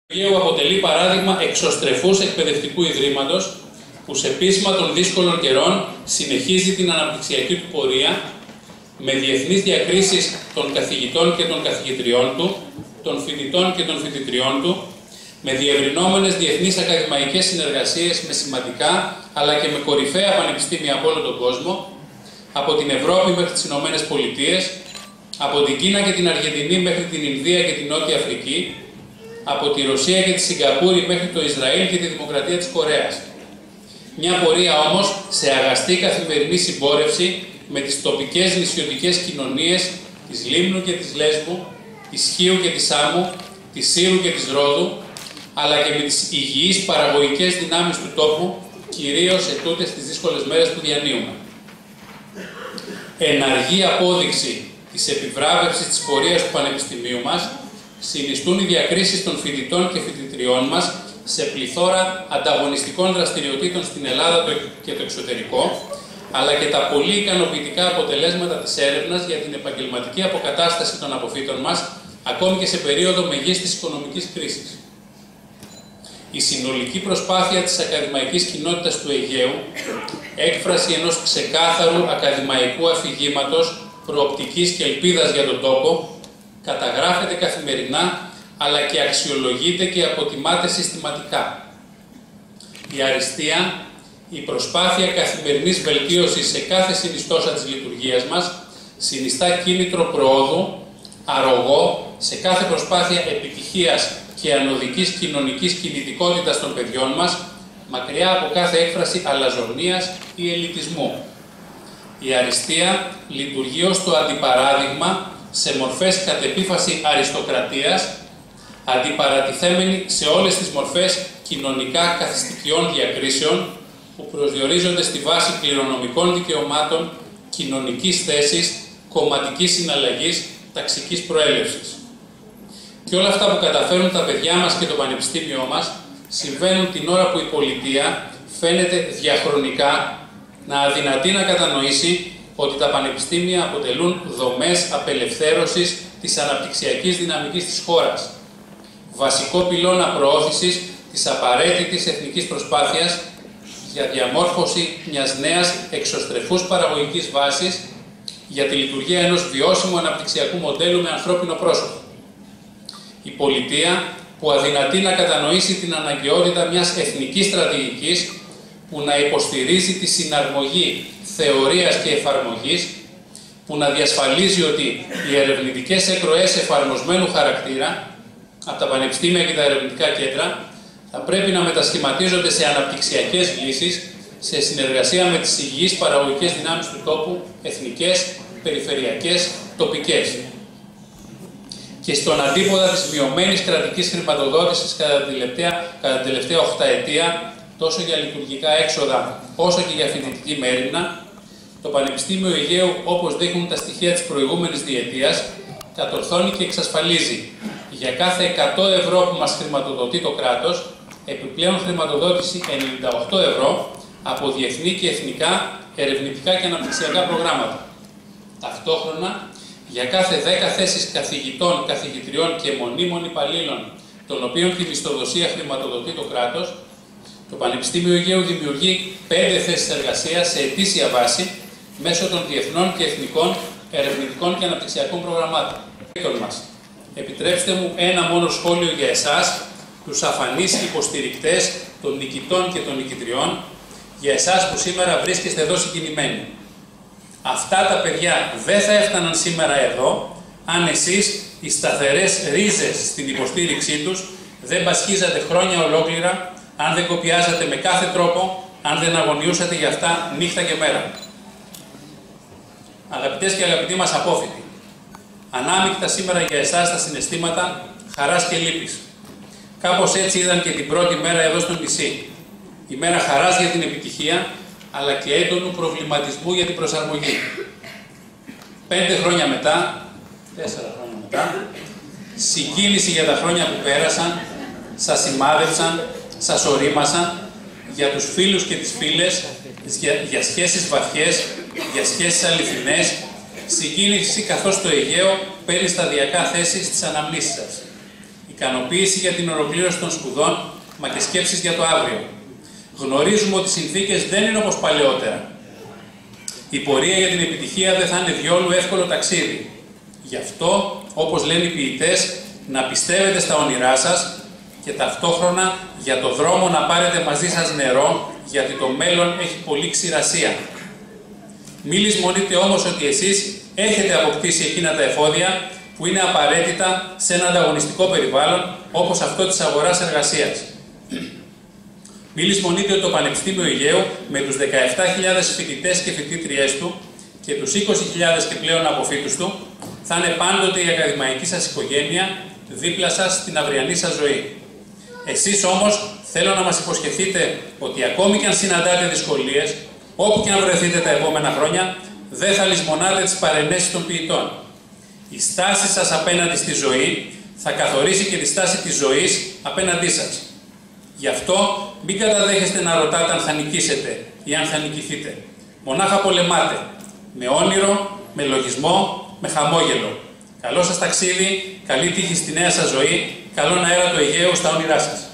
Αιγαίου αποτελεί παράδειγμα εξωστρεφούς εκπαιδευτικού ιδρύματος που σε πείσμα των δύσκολων καιρών συνεχίζει την αναπτυξιακή του πορεία με διεθνείς διακρίσεις των καθηγητών και των καθηγητριών του, των φοιτητών και των φοιτητριών του, με διευρυνόμενες διεθνείς ακαδημαϊκές συνεργασίες με σημαντικά αλλά και με κορυφαία πανεπιστήμια από όλο τον κόσμο, από την Ευρώπη μέχρι τις Ηνωμένες Πολιτείες, από την Κίνα και την Αργεντινή μέχρι την Ινδία και την Νότια Αφρική, από τη Ρωσία και τη Σιγκαπούρη μέχρι το Ισραήλ και τη Δημοκρατία της Κορέας. Μια πορεία όμως σε αγαστή καθημερινή συμπόρευση με τις τοπικές νησιωτικές κοινωνίες της Λίμνου και της Λέσβου, της Χίου και της Σάμου, της Σύρου και της Ρόδου, αλλά και με τις υγιείς παραγωγικές δυνάμεις του τόπου, κυρίως ετούτες τις δύσκολες μέρες που διανύουμε. Εναργή απόδειξη της επιβράβευσης της πορείας του Πανεπιστημίου μας συνιστούν οι διακρίσεις των φοιτητών και φοιτητριών μας σε πληθώρα ανταγωνιστικών δραστηριοτήτων στην Ελλάδα και το εξωτερικό, αλλά και τα πολύ ικανοποιητικά αποτελέσματα της έρευνας για την επαγγελματική αποκατάσταση των αποφύτων μας, ακόμη και σε περίοδο μεγίστης οικονομικής κρίσης. Η συνολική προσπάθεια της ακαδημαϊκής κοινότητας του Αιγαίου, έκφραση ενός ξεκάθαρου ακαδημαϊκού αφηγήματος, προοπτικής και ελπίδας για τον τόπο, καταγράφεται καθημερινά, αλλά και αξιολογείται και αποτιμάται συστηματικά. Η αριστεία, η προσπάθεια καθημερινής βελτίωσης σε κάθε συνιστόσα της λειτουργίας μας, συνιστά κίνητρο προόδου, αρρωγό σε κάθε προσπάθεια επιτυχίας και ανωδικής κοινωνικής κινητικότητας των παιδιών μας, μακριά από κάθε έκφραση αλαζονίας ή ελιτισμού. Η αριστεία λειτουργεί ως το αντιπαράδειγμα σε μορφές κατ' επίφαση αριστοκρατίας, αντιπαρατηθέμενη σε όλες τις μορφές κοινωνικά καθιστικιών διακρίσεων που προσδιορίζονται στη βάση κληρονομικών δικαιωμάτων, κοινωνικής θέσης, κομματικής συναλλαγής, ταξικής προέλευσης. Και όλα αυτά που καταφέρουν τα παιδιά μας και το πανεπιστήμιό μας συμβαίνουν την ώρα που η πολιτεία φαίνεται διαχρονικά να αδυνατεί να κατανοήσει ότι τα πανεπιστήμια αποτελούν δομές απελευθέρωσης της αναπτυξιακής δυναμικής της χώρας, βασικό πυλώνα προώθησης της απαραίτητης εθνικής προσπάθειας για διαμόρφωση μιας νέας εξωστρεφούς παραγωγικής βάσης για τη λειτουργία ενός βιώσιμου αναπτυξιακού μοντέλου με ανθρώπινο πρόσωπο. Η πολιτεία που αδυνατεί να κατανοήσει την αναγκαιότητα μιας εθνικής στρατηγικής που να υποστηρίζει τη συναρμογή θεωρίας και εφαρμογής, που να διασφαλίζει ότι οι ερευνητικές εκροές εφαρμοσμένου χαρακτήρα από τα πανεπιστήμια και τα ερευνητικά κέντρα θα πρέπει να μετασχηματίζονται σε αναπτυξιακές λύσεις σε συνεργασία με τις υγιείς παραγωγικές δυνάμεις του τόπου, εθνικές, περιφερειακές, τοπικές. Και στον αντίποδα της μειωμένης κρατικής χρηματοδότησης κατά την τελευταία 8 ετία, τόσο για λειτουργικά έξοδα όσο και για φοιτητική μέριμνα, το Πανεπιστήμιο Αιγαίου, όπως δείχνουν τα στοιχεία της προηγούμενης διετίας, κατορθώνει και εξασφαλίζει για κάθε 100 ευρώ που μας χρηματοδοτεί το κράτος, επιπλέον χρηματοδότηση 98 ευρώ από διεθνή και εθνικά ερευνητικά και αναπτυξιακά προγράμματα. Ταυτόχρονα, για κάθε 10 θέσεις καθηγητών, καθηγητριών και μονίμων υπαλλήλων, των οποίων τη μισθοδοσία χρηματοδοτεί το κράτος, το Πανεπιστήμιο Αιγαίου δημιουργεί 5 θέσεις εργασίας σε ετήσια βάση μέσω των διεθνών και εθνικών ερευνητικών και αναπτυξιακών προγραμμάτων. Επιτρέψτε μου ένα μόνο σχόλιο για εσάς, τους αφανείς υποστηρικτές των νικητών και των νικητριών, για εσάς που σήμερα βρίσκεστε εδώ συγκινημένοι. Αυτά τα παιδιά δεν θα έφταναν σήμερα εδώ, αν εσείς οι σταθερές ρίζες στην υποστήριξή τους δεν πασχίζατε χρόνια ολόκληρα, αν δεν κοπιάζατε με κάθε τρόπο, αν δεν αγωνιούσατε για αυτά νύχτα και μέρα. Αγαπητές και αγαπητοί μας απόφοιτοι, ανάμεικτα σήμερα για εσάς τα συναισθήματα χαράς και λύπης. Κάπως έτσι ήταν και την πρώτη μέρα εδώ στο νησί. Η μέρα χαράς για την επιτυχία, αλλά και έντονου προβληματισμού για την προσαρμογή. 5 χρόνια μετά, 4 χρόνια μετά, συγκίνηση για τα χρόνια που πέρασαν, σας σημάδεψαν, σας ορίμασαν, για τους φίλους και τις φίλες, για σχέσεις βαθιές, για σχέσεις αληθινές, συγκίνηση καθώς το Αιγαίο παίρνει σταδιακά θέση στις αναμνήσεις σας. ικανοποίηση για την ολοκλήρωση των σπουδών, μα και σκέψεις για το αύριο. Γνωρίζουμε ότι οι συνθήκες δεν είναι όπως παλαιότερα. Η πορεία για την επιτυχία δεν θα είναι διόλου εύκολο ταξίδι. Γι' αυτό, όπως λένε οι ποιητές, να πιστεύετε στα όνειρά σας και ταυτόχρονα για το δρόμο να πάρετε μαζί σας νερό, γιατί το μέλλον έχει πολύ ξηρασία. Μη λησμονείτε όμως ότι εσείς έχετε αποκτήσει εκείνα τα εφόδια που είναι απαραίτητα σε ένα ανταγωνιστικό περιβάλλον όπως αυτό της αγοράς εργασίας. Μη λησμονείτε ότι το Πανεπιστήμιο Αιγαίου με τους 17.000 φοιτητές και φοιτήτριές του και τους 20.000 και πλέον αποφύτους του θα είναι πάντοτε η ακαδημαϊκή σας οικογένεια δίπλα σας στην αυριανή σας ζωή. Εσείς όμως θέλω να μας υποσχεθείτε ότι ακόμη και αν συναντάτε δυσκολίες, όπου και αν βρεθείτε τα επόμενα χρόνια, δεν θα λησμονάτε τις παρενέσεις των ποιητών. Η στάση σας απέναντι στη ζωή θα καθορίσει και τη στάση της ζωής απέναντί σας. Γι' αυτό μην καταδέχεστε να ρωτάτε αν θα νικήσετε ή αν θα νικηθείτε. Μονάχα πολεμάτε. Με όνειρο, με λογισμό, με χαμόγελο. Καλό σας ταξίδι, καλή τύχη στη νέα σας ζωή, καλόν αέρα του Αιγαίου στα όνειρά σας.